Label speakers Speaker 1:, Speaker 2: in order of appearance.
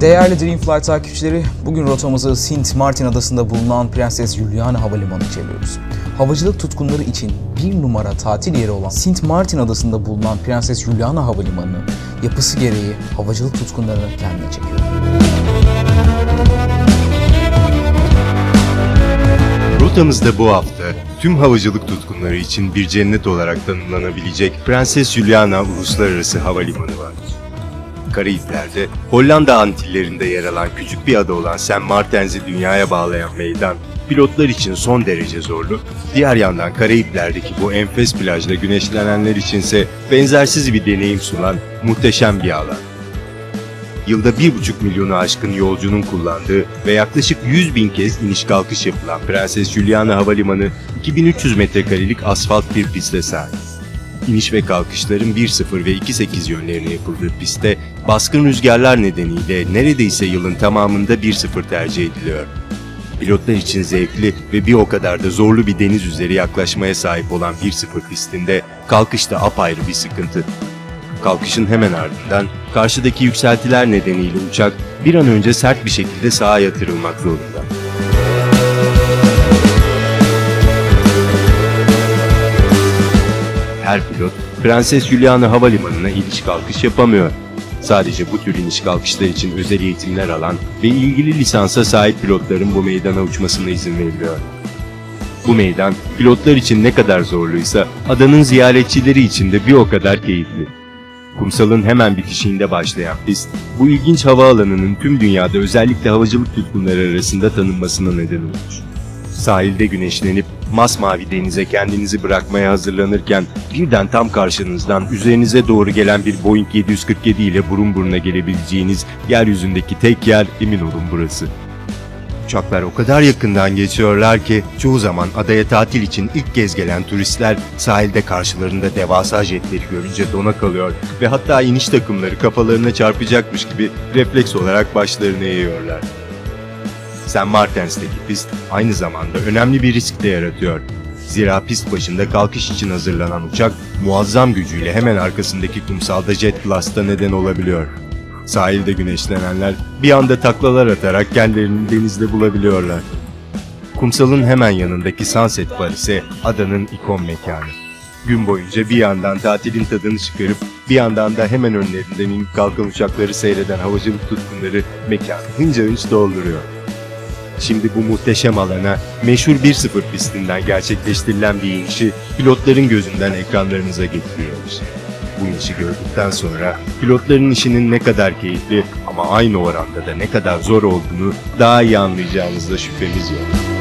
Speaker 1: Değerli Dreamflight takipçileri, bugün rotamızı Sint Maarten adasında bulunan Prenses Juliana Havalimanı'na çeviriyoruz. Havacılık tutkunları için bir numara tatil yeri olan Sint Maarten adasında bulunan Prenses Juliana Havalimanı, yapısı gereği havacılık tutkunlarını kendine çekiyor.
Speaker 2: Rotamızda bu hafta tüm havacılık tutkunları için bir cennet olarak tanımlanabilecek Prenses Juliana Uluslararası Havalimanı var. Karayipler'de, Hollanda Antillerinde yer alan küçük bir ada olan Sint Maarten'i dünyaya bağlayan meydan, pilotlar için son derece zorlu, diğer yandan Karayipler'deki bu enfes plajda güneşlenenler içinse benzersiz bir deneyim sunan muhteşem bir alan. Yılda 1,5 milyonu aşkın yolcunun kullandığı ve yaklaşık 100.000 kez iniş kalkış yapılan Prenses Juliana Havalimanı, 2300 metrekarelik asfalt bir piste sahip. İniş ve kalkışların 1.0 ve 2.8 yönlerine yapıldığı pistte baskın rüzgarlar nedeniyle neredeyse yılın tamamında 1.0 tercih ediliyor. Pilotlar için zevkli ve bir o kadar da zorlu bir deniz üzeri yaklaşmaya sahip olan 1.0 pistinde kalkışta apayrı bir sıkıntı. Kalkışın hemen ardından karşıdaki yükseltiler nedeniyle uçak bir an önce sert bir şekilde sağa yatırılmak zorunda. Her pilot Prenses Juliana Havalimanı'na iniş kalkış yapamıyor. Sadece bu tür iniş kalkışlar için özel eğitimler alan ve ilgili lisansa sahip pilotların bu meydana uçmasına izin veriliyor. Bu meydan pilotlar için ne kadar zorluysa adanın ziyaretçileri için de bir o kadar keyifli. Kumsalın hemen bitişiğinde başlayan pist, bu ilginç havaalanının tüm dünyada özellikle havacılık tutkunları arasında tanınmasına neden olmuş. Sahilde güneşlenip masmavi denize kendinizi bırakmaya hazırlanırken birden tam karşınızdan üzerinize doğru gelen bir Boeing 747 ile burun buruna gelebileceğiniz yeryüzündeki tek yer, emin olun, burası. Uçaklar o kadar yakından geçiyorlar ki çoğu zaman adaya tatil için ilk kez gelen turistler sahilde karşılarında devasa jetleri görünce dona kalıyor ve hatta iniş takımları kafalarına çarpacakmış gibi refleks olarak başlarını eğiyorlar. Sint Maarten'deki pist aynı zamanda önemli bir risk de yaratıyor. Zira pist başında kalkış için hazırlanan uçak muazzam gücüyle hemen arkasındaki kumsalda jet blast'a neden olabiliyor. Sahilde güneşlenenler bir anda taklalar atarak kendilerini denizde bulabiliyorlar. Kumsalın hemen yanındaki Sunset Bar ise adanın ikon mekanı. Gün boyunca bir yandan tatilin tadını çıkarıp bir yandan da hemen önlerinden inip kalkan uçakları seyreden havacılık tutkunları mekanı hınca hınç dolduruyor. Şimdi bu muhteşem alana meşhur 1.0 pistinden gerçekleştirilen bir inişi pilotların gözünden ekranlarınıza getiriyoruz. Bu inişi gördükten sonra pilotların işinin ne kadar keyifli ama aynı oranda da ne kadar zor olduğunu daha iyi anlayacağınızda şüphemiz yok.